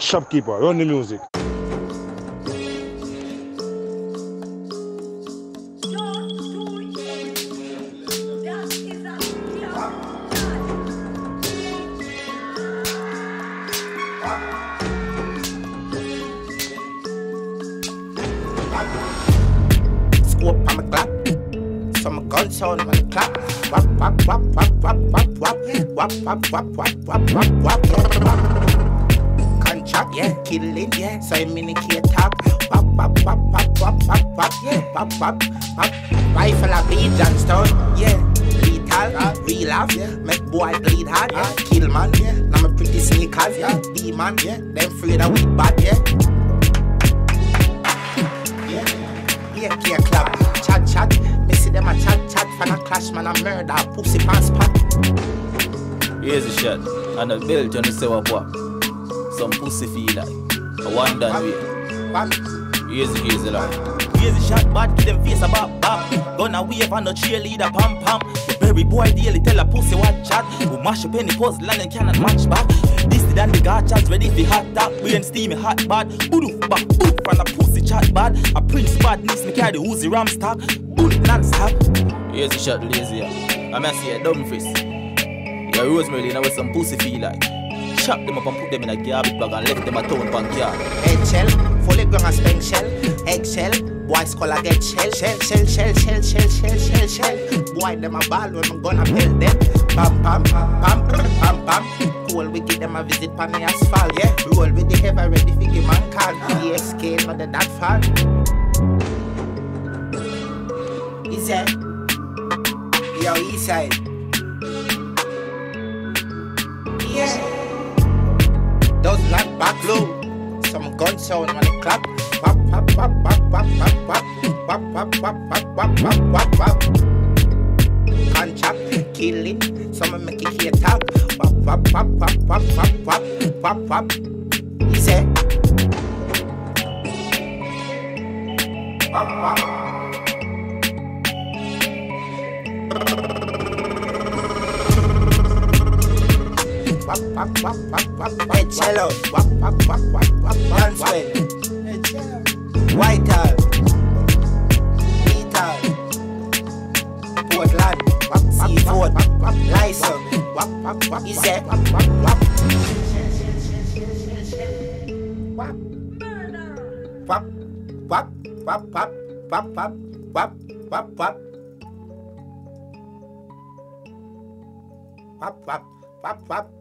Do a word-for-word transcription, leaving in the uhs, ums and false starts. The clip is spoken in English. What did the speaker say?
Shopkeeper, run the music. Scope on my clap, so my gun sound on the clap. Wap wap wap wap wap wap wap wap wap wap wap wap wap wap. Contract, yeah, killing, yeah. So I'm in the top. Wap wap wap wap wap wap wap, yeah. Wap wap wap. Rifle a beat Johnstone, yeah. Lethal, real off, yeah. Make boy bleed hard, yeah. Kill man, yeah. Now my pretty sneakers, yeah. D-man, yeah. Them afraid of weed bad, yeah. Yeah, yeah, club, chat, chat. Me see them a chat, chat. Fan a clash, man, a murder, pussy pan spot. Here's a shot, and a belt on the sewer pop. Some pussy feel like a one done way. Here's the, here's the line. Here's the shot, bad, give them face a bop, bop. Gonna wave and no cheerleader, pam, pam. The berry boy daily tell a pussy what chat. Who mash up any puzzle and cannot match back. This is than the gachas ready for hot top. We ain't steamy hot bad. Boodoo, back, boof, and a pussy chat bad. A prince bad, needs me carry the Uzi ram stock. Boodoo, non-stop. Here's the shot, lazy. I'm gonna see a dumb face. Yeah, Rosemary, now with some pussy feel like. Chop them up and put them in a garbage bag and left them a town backyard. Eggshell, fully grown and spent shell. Eggshell, boy scholar get shell. Shell, shell, shell, shell, shell, shell, shell, shell. Boy them a ball when I'm gonna pelt them. Pam, pam, pam, pam, pam, pam. Cool, we give them a visit pan the asphalt, yeah. Roll with the heavy ready for give man call. E S K, not the that fall. Is it? Yo, east side. Yeah. Does not back low. Some gun sound on the clap. Wap wap wap wap wap wap wap wap wap wap wap wap wap wap. Contract killing. Some make it here talk. Wap wap wap wap wap wap wap wap wap. Easy. Wap wap. Wap wap wap wap wap wap. Cello. Wap wap wap wap wap wap wap. Whitehall. Lethal. Portland. Wap Seaford. Wap wap Lyson. Wap wap wap. Easy. Wap wap wap. Wap. Wap wap wap wap wap wap wap wap wap. Wap wap wap wap.